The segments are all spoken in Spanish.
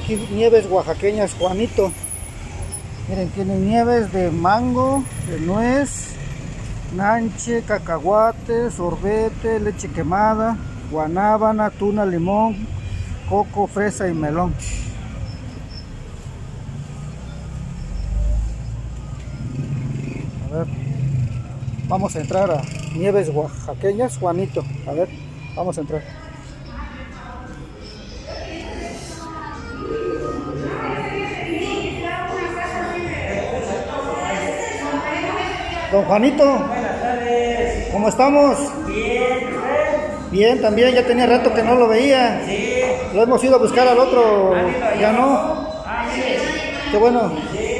aquí nieves oaxaqueñas Juanito. Miren, tienen nieves de mango, de nuez, nanche, cacahuate, sorbete, leche quemada, guanábana, tuna, limón, coco, fresa y melón. A ver, vamos a entrar a nieves oaxaqueñas Juanito. A ver, vamos a entrar. Don Juanito, buenas tardes. ¿cómo estamos? Bien, ¿usted? Bien, también, ya tenía rato que no lo veía. Sí. Lo hemos ido a buscar al otro, ya no. Ah, mire. Qué bueno.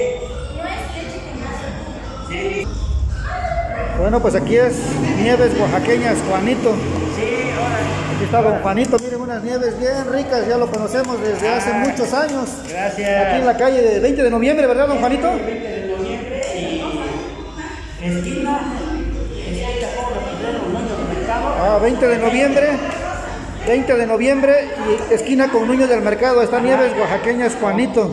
Sí. Bueno, pues aquí es nieves oaxaqueñas Juanito. Sí, ahora. Aquí está don Juanito, miren, unas nieves bien ricas, ya lo conocemos desde hace muchos años. Gracias. Aquí en la calle de 20 de noviembre, ¿verdad, don Juanito? 20 de noviembre y esquina Pobre Pedrero, Nuño del Mercado. Ah, 20 de noviembre. 20 de noviembre y esquina con Nuño del Mercado. Está nieves oaxaqueñas Juanito.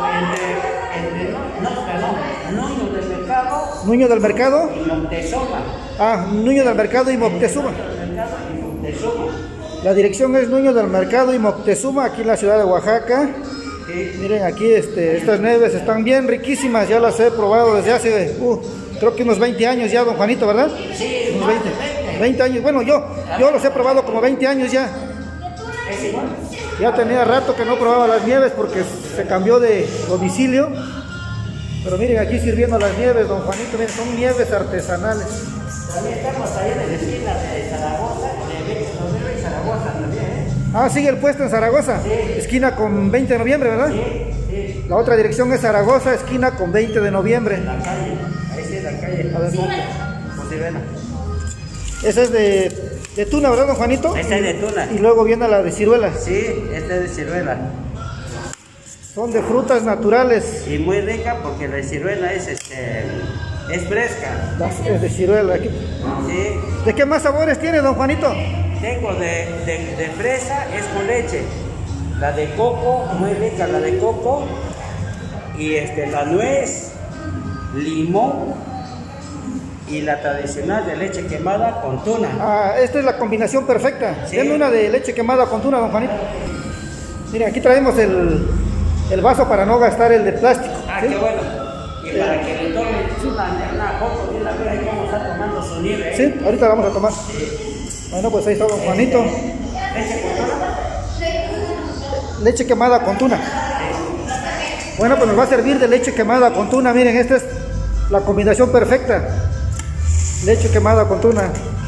Nuño del Mercado. Nuño del Mercado. Y Moctezuma. Ah, Nuño del Mercado y Moctezuma. Mercado y Moctezuma. La dirección es Nuño del Mercado y Moctezuma, aquí en la ciudad de Oaxaca. Sí. Miren, aquí estas nieves están bien riquísimas, ya las he probado desde hace, creo que unos 20 años ya, don Juanito, ¿verdad? Sí, Unos 20 años. Bueno, yo los he probado como 20 años ya. Es igual. Ya tenía rato que no probaba las nieves porque se cambió de domicilio. Pero miren, aquí sirviendo las nieves, don Juanito, miren, son nieves artesanales. También estamos ahí en la esquina de Zaragoza, de 20 de noviembre y Zaragoza también, ¿eh? Ah, sigue el puesto en Zaragoza. Sí. Esquina con 20 de noviembre, ¿verdad? Sí, sí. La otra dirección es Zaragoza, esquina con 20 de noviembre. La calle, ahí sí es la calle. A ver, José Vela. esa es de tuna, ¿verdad, don Juanito? Esta es de tuna. Y luego viene la de ciruela. Sí, esta es de ciruela. Son de frutas naturales. Y muy rica porque la ciruela es fresca. Es de ciruela. Aquí. Sí. ¿De qué más sabores tiene, don Juanito? Tengo de fresa, es con leche. La de coco, muy rica la de coco. Y la nuez, limón y la tradicional de leche quemada con tuna. Ah, esta es la combinación perfecta. Sí. Denme una de leche quemada con tuna, don Juanito. Miren, aquí traemos el vaso para no gastar el de plástico. Ah, ¿sí? qué bueno. Y para que le tomen una foto de la vez ahí cómo está tomando su nieve. Sí, ahorita vamos a tomar. Bueno, pues ahí está don Juanito. Leche con tuna. Leche quemada con tuna. Bueno, pues nos va a servir de leche quemada con tuna. Miren, esta es la combinación perfecta. Leche quemada con tuna.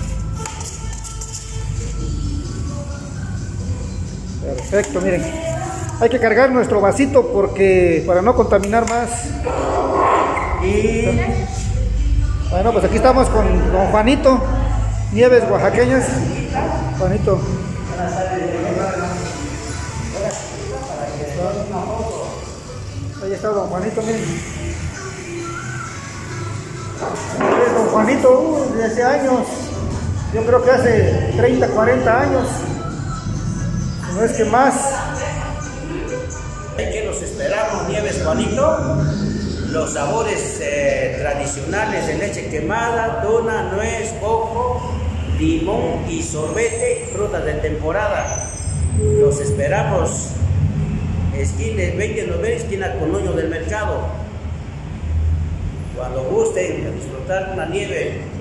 Perfecto, miren. Hay que cargar nuestro vasito porque para no contaminar más. Y Bueno, pues aquí estamos con don Juanito, nieves oaxaqueñas. Juanito. Ahí está don Juanito, miren. Don Juanito, desde hace años, yo creo que hace 30, 40 años, no es que más. que los esperamos, Nieves Juanito. Los sabores tradicionales de leche quemada, tuna, nuez, coco, limón y sorbete, frutas de temporada. Los esperamos. Esquina 20 de noviembre, esquina con Nuño del Mercado. Cuando gusten disfrutar una nieve